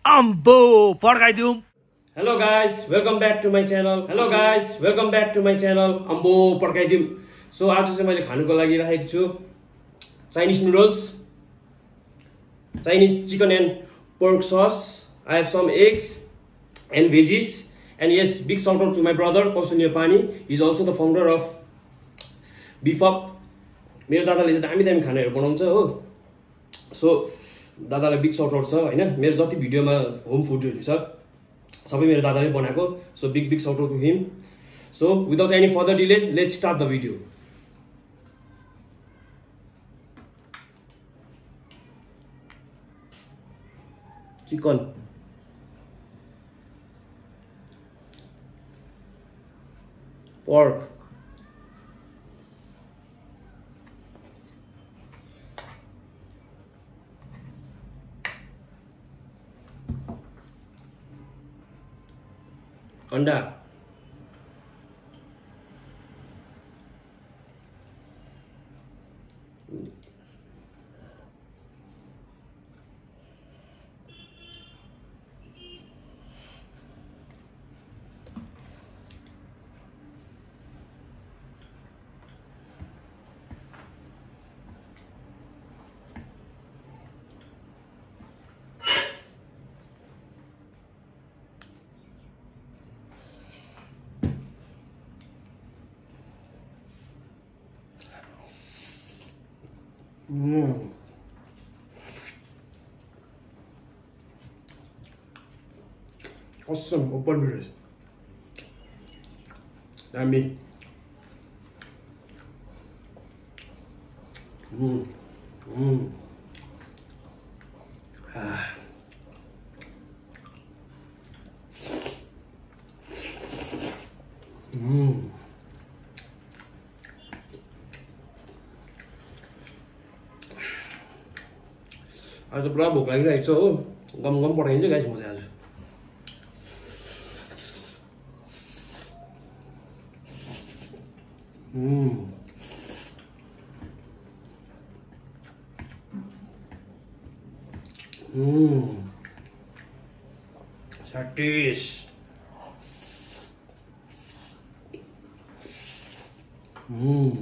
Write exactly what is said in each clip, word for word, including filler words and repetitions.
अम्बो पड्काइदिउँ। Hello guys, welcome back to my channel. Hello guys, welcome back to my channel. अम्बो पड्काइदिउँ। So आज चाहिँ मैले खानुको लागि राखेको छु Chinese noodles, Chinese chicken and pork sauce. I have some eggs and veggies. And yes, big shout out to my brother Kausun Yapani. He is also the founder of Beef Up. मेरो दादाले चाहिँ दामी दामी खानाहरू बनाउँछ हो। So दादालाई big shout out छ हैन। मेरो जति भिडियोमा होम फुडहरू छ सबै मेरो दादाले बनाएको। So big big shout out to him. So without any further delay let's start the video. Chicken pork अंडा Mm. Awesome open noodles. Yummy. Mm. Mm. Ah. Mm. आज त पुरा भोक लागिरहेको छ हो। गम गम पठाइदिन्छु गाइस म चाहिँ आज। Mm. Mm. Satis. Mm.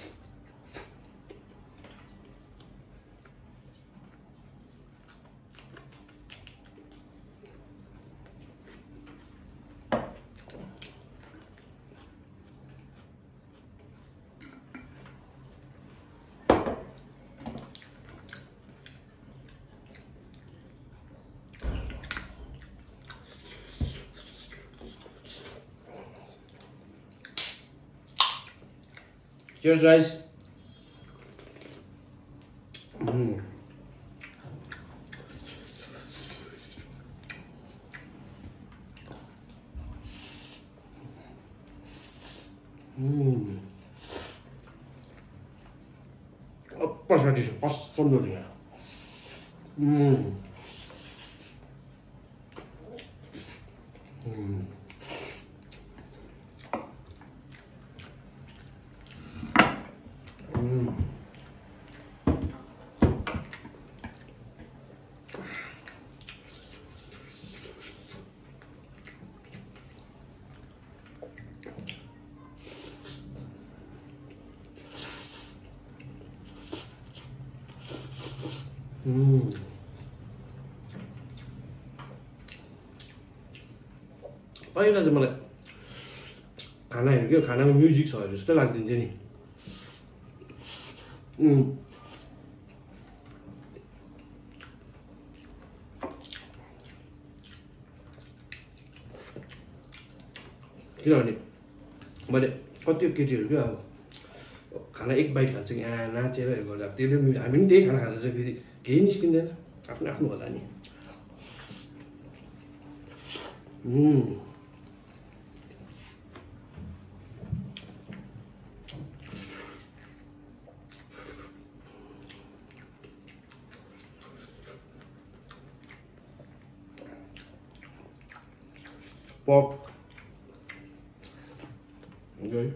Cheers, guys. Mm. Mm. Apa tadi? Pas dulu ya. Mm. Mm. Mm. पहिला चाहिँ मलाई खाना हेर्यो के खानामा म्युजिक छ जस्तो लाग्दिन्थ्यो नि। Mm. किनभने मैले कति केटीहरू क्या अब खाना एक बाइट खान्छ कि यहाँ नाचेर गर्दा त्यसले हामी पनि त्यही खाना खाँदा चाहिँ फेरि केही निस्किँदैन आफ्नो आफ्नो होला नि। Mm. Pork. Okay.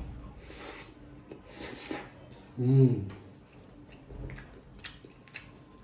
Mm.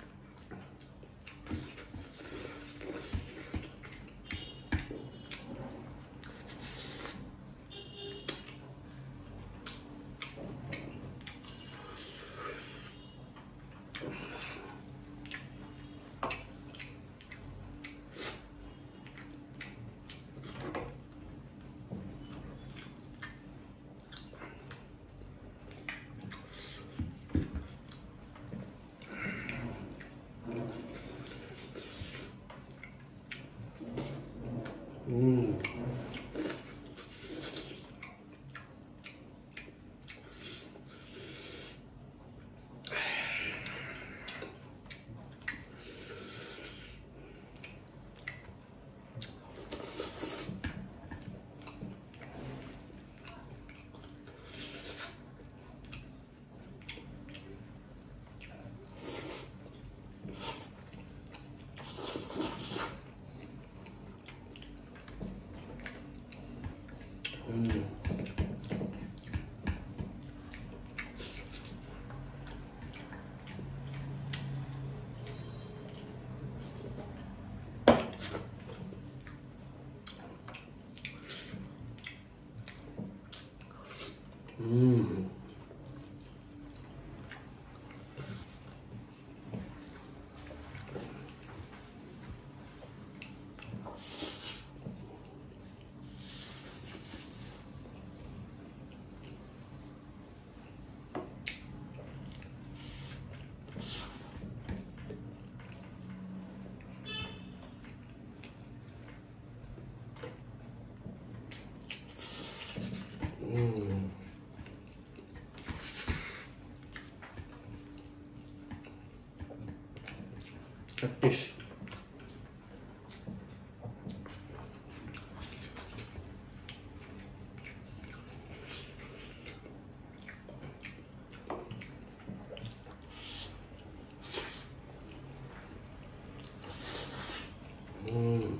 Fish. Mm.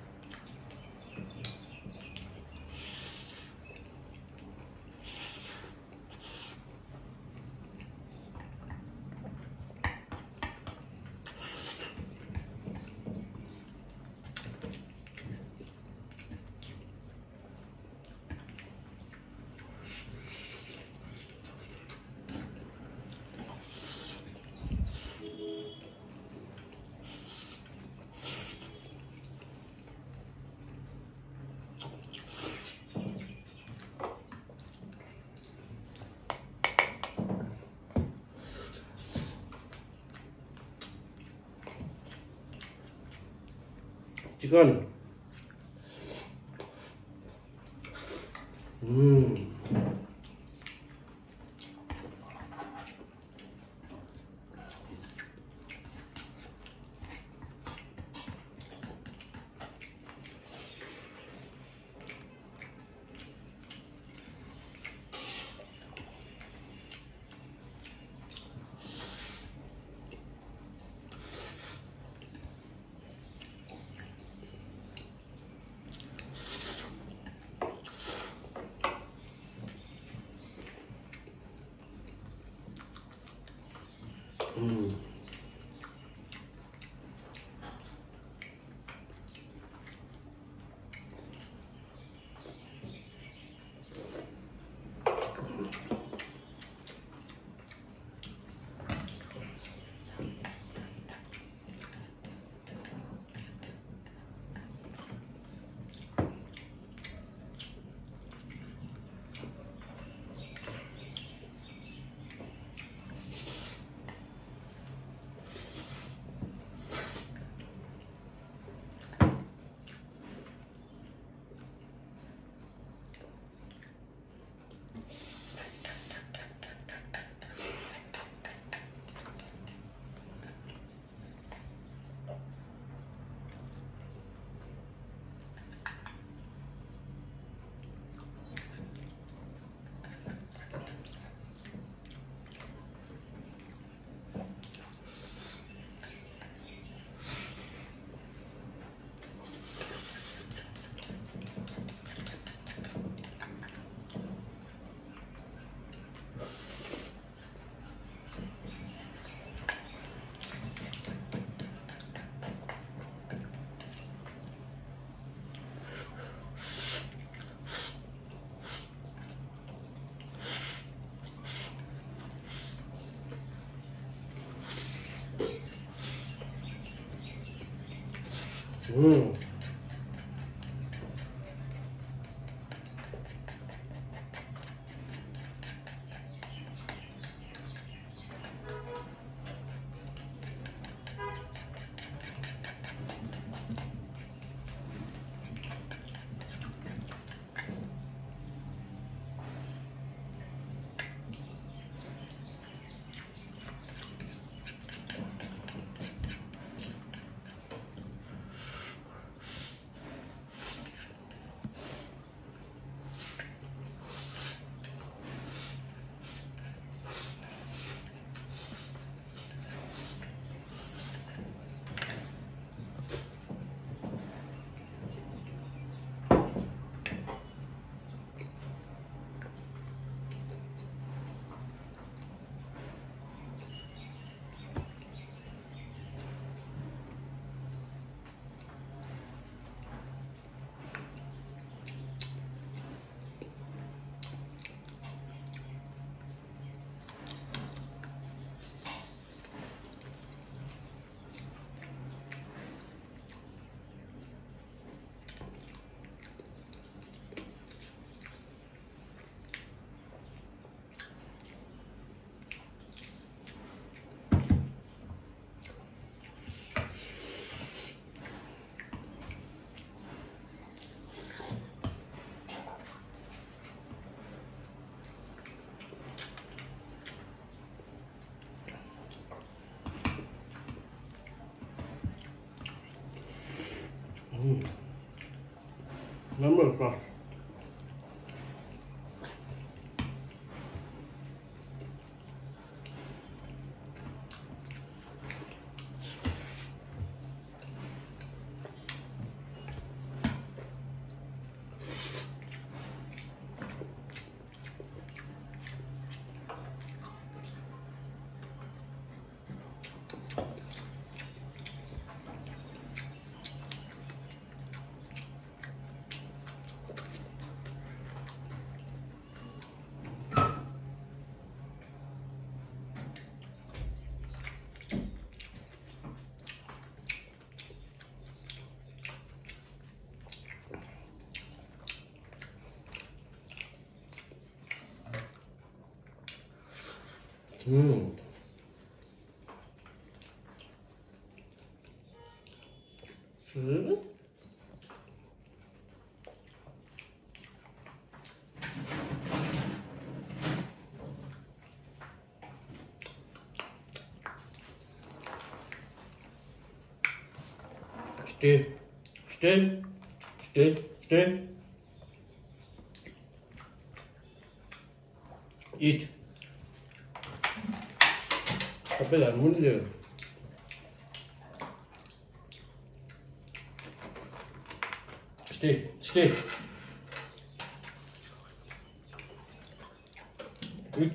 Chicken. Mmm. Mm. Mm. Mm. Number sauce. Mm. Mm. Stay, stay, stay, stay. Eat. सबैलाई मुन्ल्यो Stay, stay. Eat.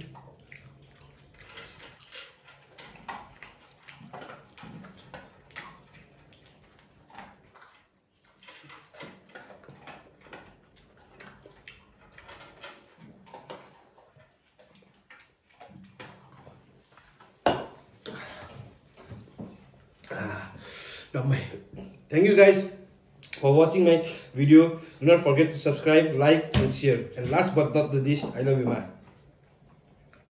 Thank you guys for watching my video. Do not forget to subscribe, like and share. And last but not the least, I love you, man.